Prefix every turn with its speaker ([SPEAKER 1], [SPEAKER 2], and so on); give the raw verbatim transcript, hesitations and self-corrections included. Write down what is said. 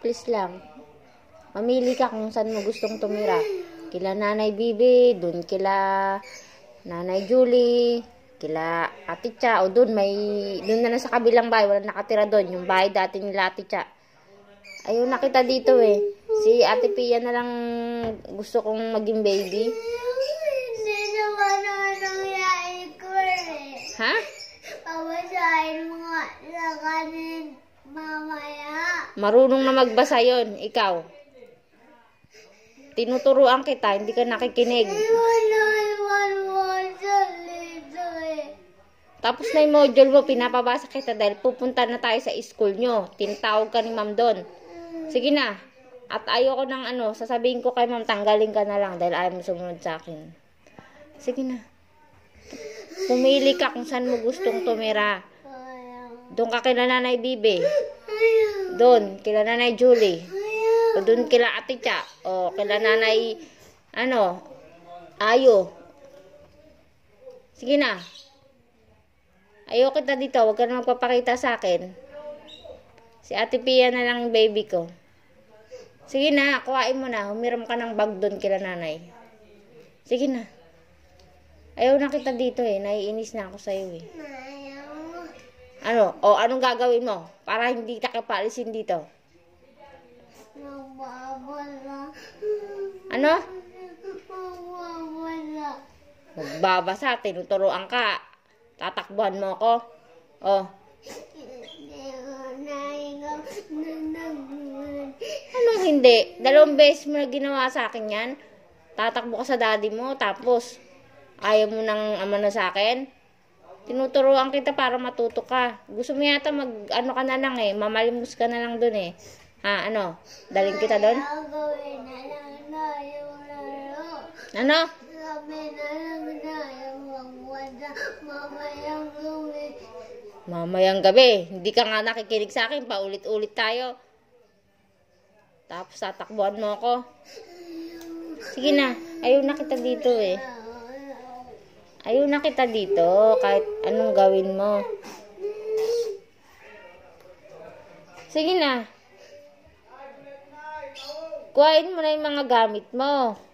[SPEAKER 1] Please lang. Mamili ka kung saan mo gustong tumira. Kila Nanay Bibi, dun kila Nanay Julie, kila Ate Cha, o dun may, dun na lang sa kabilang bahay, wala nakatira dun, yung bahay dati nila Ate Cha. Ayaw na kita dito eh. Si Ate Pia na lang gusto kong maging baby.
[SPEAKER 2] Sino ba naman nangyari ko eh?
[SPEAKER 1] Ha?
[SPEAKER 2] Pabasahin mo nga sa kanin mamaya.
[SPEAKER 1] Marunong na magbasa yon, ikaw. Tinuturuan kita, hindi ka nakikinig.
[SPEAKER 2] Wala, wala, dito eh.
[SPEAKER 1] Tapos na yung module mo, pinapabasa kita dahil pupunta na tayo sa school nyo. Tinatawag ka ni ma'am doon. Sige na. At ayoko ng ano, sasabihin ko kay ma'am, tanggalin ka na lang dahil ayaw mo sumunod sa akin. Sige na. Pumili ka kung saan mo gustong tumira. Doon ka kila Nanay Bibi. Doon, kila Nanay Julie. O doon kila Ate Cha. O kila Nanay, ano, Ayo. Sige na. Ayaw kita dito. Huwag ka na magpapakita sa akin. Si Ate Pia na lang baby ko. Sige na, kuhain mo na. Humiram ka ng bag doon kila nanay. Sige na. Ayaw na kita dito eh. Naiinis na ako sa'yo eh. Ano? O, anong gagawin mo? Para hindi ka kapalisin dito.
[SPEAKER 2] Magbabala.
[SPEAKER 1] Ano?
[SPEAKER 2] Magbabala.
[SPEAKER 1] Magbabasa. Tinuturoan ka. Tatakbuhan mo ako. O. Anong hindi? Dalawang beses mo na ginawa sa akin yan. Tatakbo ka sa daddy mo, tapos ayaw mo nang ama na sa akin. Tinuturuan kita para matuto ka. Gusto mo yata mag, ano ka na lang eh, mamalimos ka na lang dun eh. Ha, ano? Daling kita dun?
[SPEAKER 2] Gawin na lang na yung laro.
[SPEAKER 1] Ano?
[SPEAKER 2] Sabi na lang na yung magwada mamayang gawin.
[SPEAKER 1] Mamayang gabi. Hindi ka nga nakikinig sa akin, paulit-ulit tayo. Tapos tatakbuhan mo ako. Sige na, ayaw na kita dito eh. Ayaw na kita dito, kahit anong gawin mo. Sige na. Kuhain mo na yung mga gamit mo.